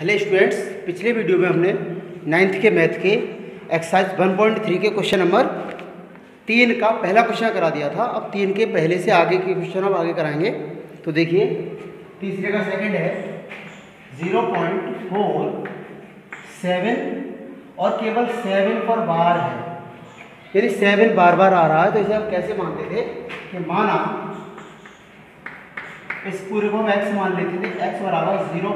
Hello students, पिछले video में हमने 9th के मैथ के एक्सरसाइज 1.3 के क्वेश्चन नंबर 3 का पहला क्वेश्चन करा दिया था। अब 3 के पहले से आगे के क्वेश्चन अब आगे कराएंगे। तो देखिए, तीसरे का सेकंड है 0.47 और केवल 7 पर बार है, यानी 7 बार बार आ रहा है। तो इसे हम कैसे मानते थे कि माना इस पूरे को हम x मान लेते थे, x बराबर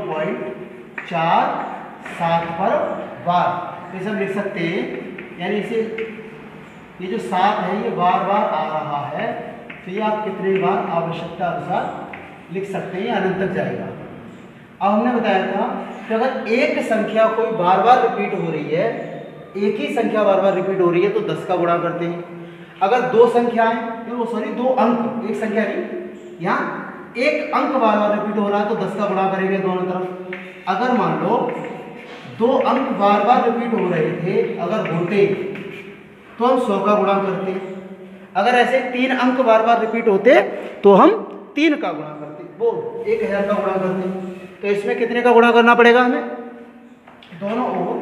0.47 पर बार। तो इसे हम लिख सकते हैं, यानी इसे ये जो 7 है ये बार बार आ रहा है, तो ये आप कितने बार आवश्यकता अनुसार लिख सकते हैं, अनंत तक जाएगा। अब हमने बताया था कि अगर एक संख्या कोई बार बार रिपीट हो रही है, एक ही संख्या बार बार रिपीट हो रही है तो 10 का गुणा करते हैं। अगर दो संख्याएं, दो अंक, एक संख्या नहीं, यहाँ एक अंक बार बार रिपीट हो रहा है तो 10 का गुणा करेंगे दोनों तरफ। अगर मान लो दो अंक बार बार रिपीट हो रहे थे, अगर होते तो हम 100 का गुणा करते। अगर ऐसे 3 अंक बार बार रिपीट होते तो हम 3 का गुणा करते, वो 1000 का गुणा करते। तो इसमें कितने का गुणा करना पड़ेगा हमें? दोनों ओर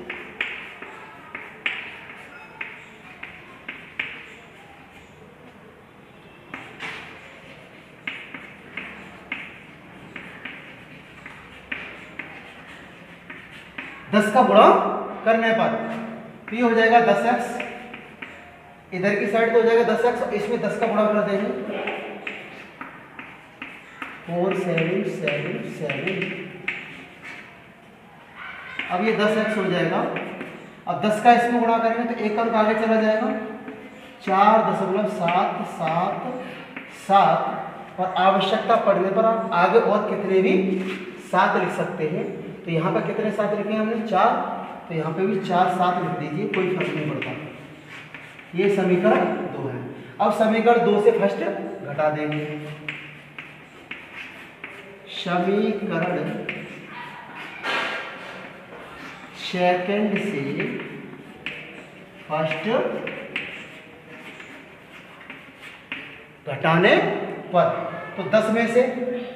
10 का गुणा करने पर तो ये हो जाएगा 10x, इधर की साइड तो हो जाएगा 10x, इसमें 10 का गुणा कर देंगे 4777। अब ये 10x हो जाएगा। अब 10 का इसमें गुणा करेंगे तो एक अंक आगे चला जाएगा 4.777 और आवश्यकता पड़ने पर आप आगे और कितने भी 7 लिख सकते हैं। तो यहाँ पर कितने 7 लिखे हमने? 4, तो यहाँ पे भी 4 7 लिख दीजिए, कोई फर्क नहीं पड़ता। ये समीकरण 2 है। अब समीकरण 2 से फर्स्ट घटा देंगे। समीकरण सेकंड से फर्स्ट घटाने पर तो 10 में से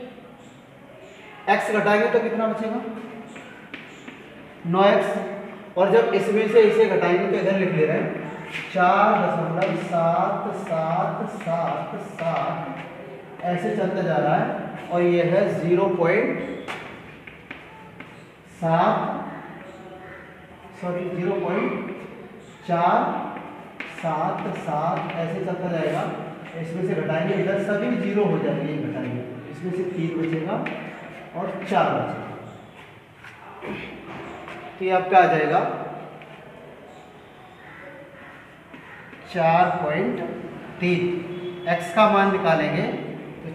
x घटाएंगे तो कितना बचेगा? 9x। और जब इसमें से इसे घटाएंगे तो इधर लिख ले रहे हैं 4.777 ऐसे चलता जा रहा है। और ये है 0.477 ऐसे चलता जाएगा। इसमें से घटाएंगे, इधर सभी 0 हो जाएंगे, घटाएंगे इसमें से 3 बचेगा और 4 बचेगा। तो ये आपका आ जाएगा 4.3। x का मान निकालेंगे तो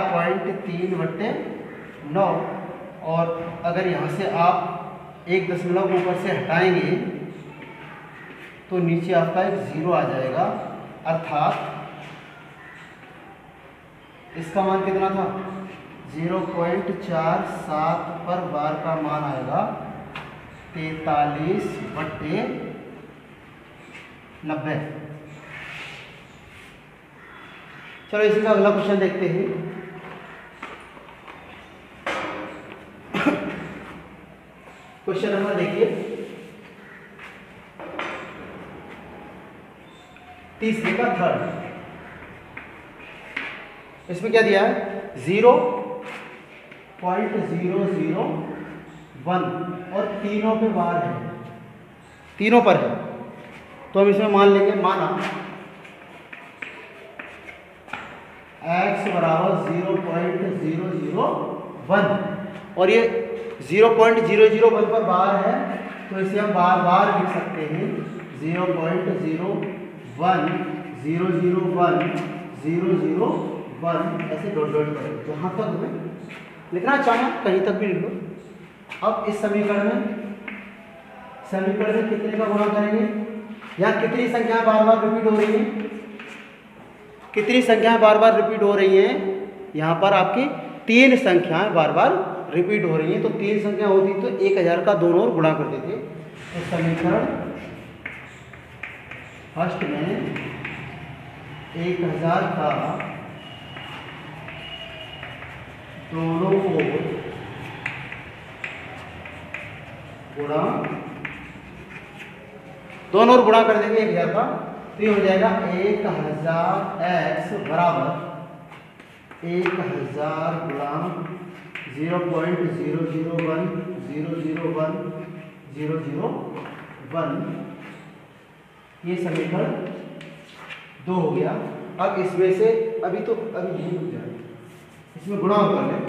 4.3/9। और अगर यहाँ से आप 1 दशमलव ऊपर से हटाएंगे तो नीचे आपका एक 0 आ जाएगा, अर्थात इसका मान कितना था? 0.47 पर बार का मान आएगा 43/90। चलो इसी का अगला क्वेश्चन देखते हैं। क्वेश्चन नंबर देखिए, तीसरे का थर्ड। इसमें क्या दिया है? 0.001 और तीनों पे बार है, तीनों पर है। तो हम इसमें मान लेंगे, माना x बराबर 0.001 और ये 0.001 पर बार है, तो इसे हम बार बार लिख सकते हैं 0.01001 ऐसे डॉट डॉट करें, जहाँ तक हमें लिखना चाहें कहीं तक भी लिख लो। अब इस समीकरण में कितने का गुणा करेंगे? यहाँ कितनी संख्याएं बार बार रिपीट हो रही हैं? कितनी संख्याएं बार बार रिपीट हो रही हैं? यहाँ पर आपकी 3 संख्याएं बार बार रिपीट हो रही हैं। तो 3 संख्या होती तो 1000 का दोनों ओर गुणा कर देते। तो समीकरण फर्स्ट में 1000 का दोनों ओर गुणा, दोनों ओर गुणा कर देंगे 1000 का, तो ये हो जाएगा 1000x बराबर 1000 गुणा 0.001001 ये समीकरण 2 हो गया। अब इसमें से अभी नहीं रुक जाए, इसमें गुणा कर लें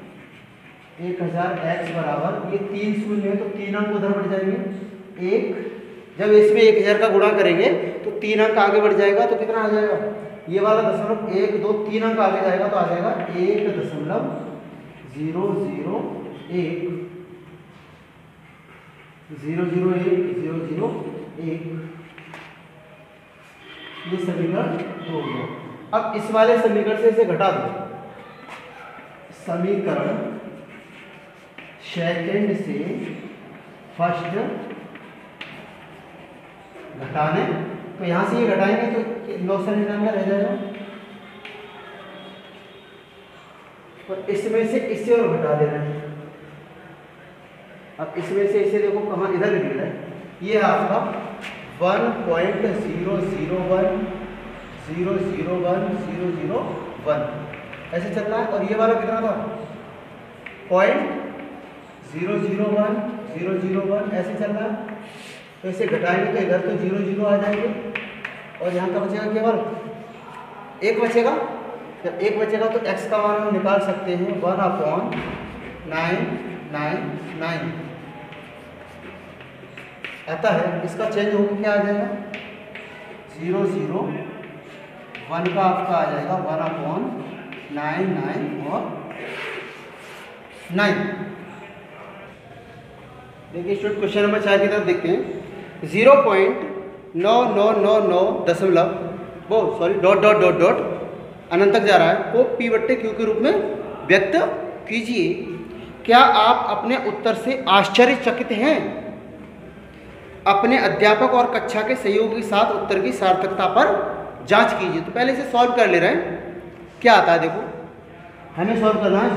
1000x बराबर, ये 3 शून्य है तो 3 अंक उधर बढ़ जाएंगे, एक जब इसमें 1000 का गुणा करेंगे तो 3 अंक आगे बढ़ जाएगा, तो कितना आ जाएगा, ये वाला 1 2 3 अंक आगे जाएगा तो आ जाएगा 1.001 ये समीकरण 2 हो गया। अब इस वाले समीकरण से इसे घटा दो, समीकरण सेकंड से फर्स्ट घटाने, तो यहां से ये घटाएंगे तो 999 रह जाएगा, और इसमें से इससे और घटा देना है। अब इसमें से इसे देखो कहाँ, इधर लिख रहा है, ये आपका 1.001 ऐसे चल रहा है, और ये वाला कितना था 0.001 ऐसे चल रहा है। तो इसे घटाएंगे तो इधर तो 0 आ जाएंगे, और यहाँ का बचेगा केवल 1 बचेगा। जब 1 बचेगा तो x का मान हम निकाल सकते हैं 1/999 आता है। इसका चेंज होकर क्या आ जाएगा 001 का आपका आ जाएगा 1/99 और 9। देखिए स्टूडेंट क्वेश्चन नंबर 4 की तरफ देखते हैं। 0.9999 अनंत तक जा रहा है को P/Q के रूप में व्यक्त कीजिए। क्या आप अपने उत्तर से आश्चर्यचकित हैं? अपने अध्यापक और कक्षा के सहयोगी के साथ उत्तर की सार्थकता पर जांच कीजिए। तो पहले इसे सॉल्व कर ले रहे हैं, क्या आता है देखो, हमें सॉल्व करना है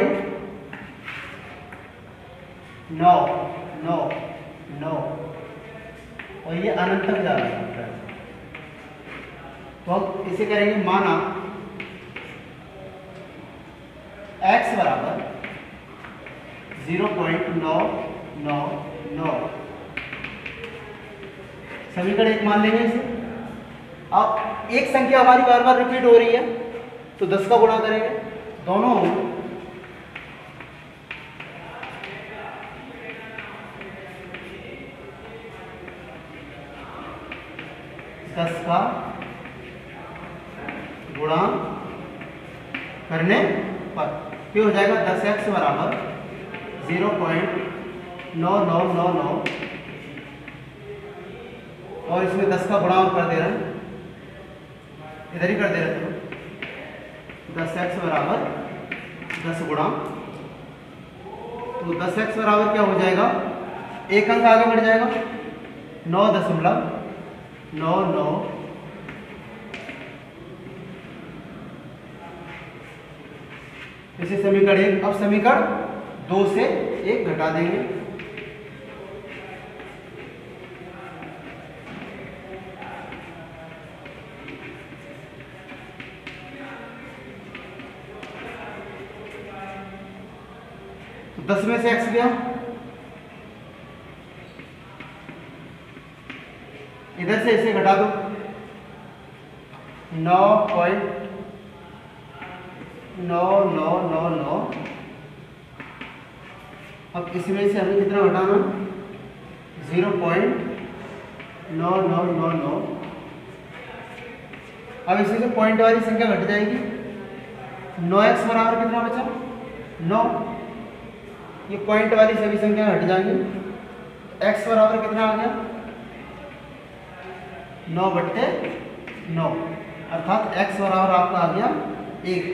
0.999 और ये अनंत तक जा रहा है। तो हम इसे करेंगे माना x बराबर 0.999 समीकरण 1 मान लेंगे इसे। अब एक संख्या हमारी बार बार रिपीट हो रही है तो 10 का गुणा करेंगे, दोनों 10 का गुणा करने पर क्या हो जाएगा 10x बराबर 0.9999 और इसमें 10 का गुणा कर दे रहे हैं, इधर ही कर दे रहे थे। 10x बराबर 10 गुणा, तो 10x बराबर क्या हो जाएगा, एक अंक आगे बढ़ जाएगा 9.99 इसे समीकरण 1। अब समीकरण 2 से 1 घटा देंगे, तो 10 में से x गया, इधर से इसे घटा दो 9.9999। अब इसमें से हमें कितना घटाना 0.9999। अब इसमें से पॉइंट वाली संख्या घट जाएगी, 9x बराबर कितना बचा 9, ये पॉइंट वाली सभी संख्या हट जाएंगी। x बराबर कितना आ गया 9/9 अर्थात x बराबर आपका आ गया 1।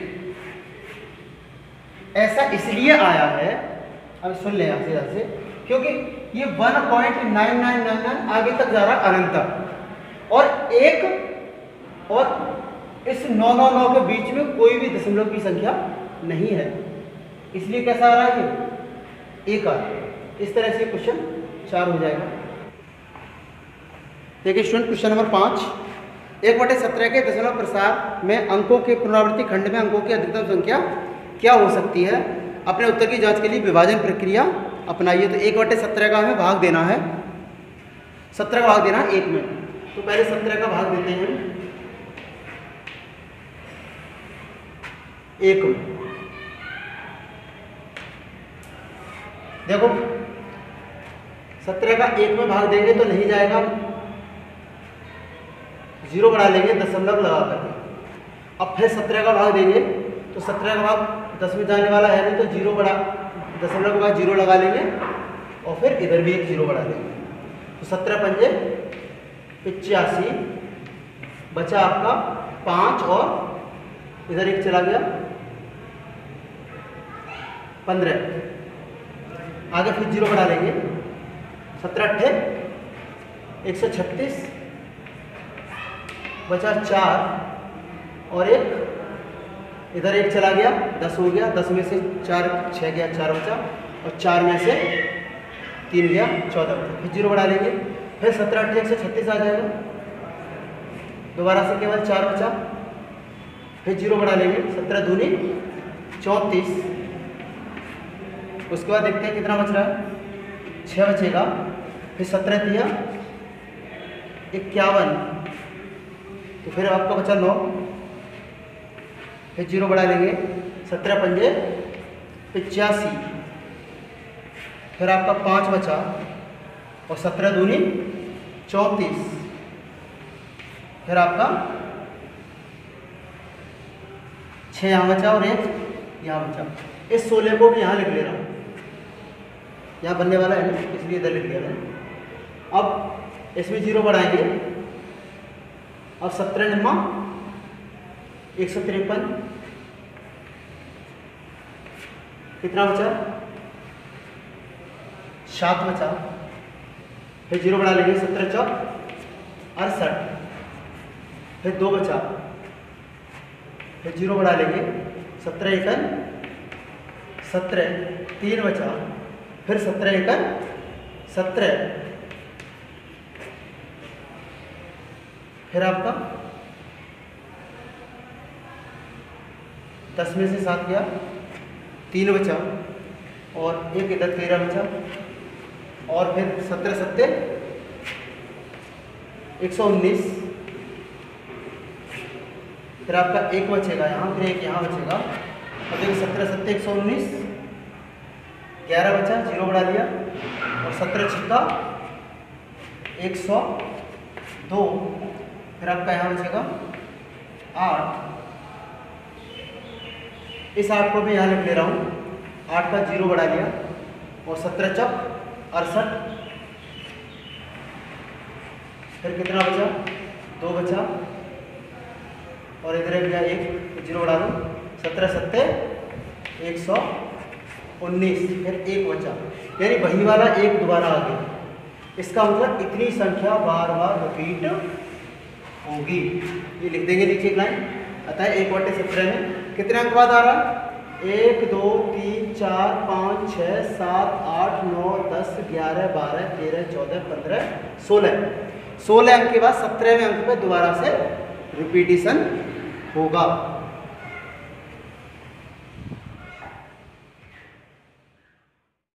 ऐसा इसलिए आया है, अब सुन ले यहाँ से, क्योंकि ये 1.9999 आगे तक जा रहा है अनंत तक, और 1 और इस 999 के बीच में कोई भी दशमलव की संख्या नहीं है, इसलिए कैसा आ रहा है ये 1 आ रहा है। इस तरह से क्वेश्चन 4 हो जाएगा। देखिए स्टूडेंट, क्वेश्चन नंबर 5, 1/17 के दशमलव प्रसार में अंकों के पुनरावृत्ति खंड में अंकों की अधिकतम संख्या क्या हो सकती है? अपने उत्तर की जांच के लिए विभाजन प्रक्रिया अपनाइए। तो 1/17 का हमें भाग देना है, 17 का भाग देना है 1 में। तो पहले 17 का भाग देते हैं 1 में। देखो 17 का 1 में भाग देंगे तो नहीं जाएगा, 0 बढ़ा लेंगे दशमलव लगा करके। अब फिर 17 का भाग देंगे तो 17 का भाग 10 में जाने वाला है नहीं, तो 0 बढ़ा, दशमलव के बाद 0 लगा लेंगे और फिर इधर भी एक 0 बढ़ा देंगे। तो 17 पंजे 85, बचा आपका 5 और इधर एक चला गया 15, आगे फिर 0 बढ़ा लेंगे। 17 अट्ठे 136, बचा 4 और एक इधर एक चला गया 10 हो गया, 10 में से 4 6 गया, 4 बचा और 4 में से 3 गया 14 बचा। फिर 0 बढ़ा लेंगे, फिर 17 अट्ठे 136 आ जाएगा, दोबारा से केवल 4 बचा, फिर 0 बढ़ा लेंगे, 17 दूनी 34, उसके बाद देखते हैं कितना बच रहा है, 6 बचेगा, फिर 17 दिया 51, तो फिर आपका बचा 9, फिर 0 बढ़ा लेंगे, 17 पंजे 85, फिर आपका 5 बचा और 17 दूनी 34, फिर आपका 6 यहाँ बचा और 1 यहाँ बचा। इस 16 को भी यहाँ लिख ले रहा हूँ, यहाँ बनने वाला है ना, इसलिए इधर लिख लिया मैंने। अब इसमें 0 बढ़ाएंगे, अब 17 निम्मा 153, कितना बचा 7 बचा, फिर 0 बढ़ा लेंगे, 17 चौक 68, फिर 2 बचा, फिर 0 बढ़ा लेंगे, 17 एकन 17, 3 बचा, फिर 17 एकन 17, फिर आपका 10 में से 7 गया, 3 बचा और एक इधर 13 बचा, और फिर 17 सत्ते 119, फिर आपका 1 बचेगा यहाँ, फिर 1 यहाँ बचेगा। अब देखिए 17 सत्ते 119, 11 बचा, 0 बढ़ा लिया और 17 छिक्का 102, फिर आपका यहाँ बचेगा 8। इस 8 को भी यहाँ लिख ले रहा हूँ, 8 का 0 बढ़ा लिया और 17 चौक 68, फिर कितना बचा 2 बचा और इधर गया 1, 0 बढ़ा दो, 17 सत्ते 119, फिर 1 बचा, यानी वही वाला 1 दोबारा आ गया। इसका मतलब इतनी संख्या बार बार रिपीट होगी। ये लिख देंगे नीचे एक लाइन, अतः 1/17 में कितने अंक बाद आ रहा है, 1 2 3 4 5 6 7 8 9 10 11 12 13 14 15 16 अंक के बाद 17वें अंक पे दोबारा से रिपीटिशन होगा।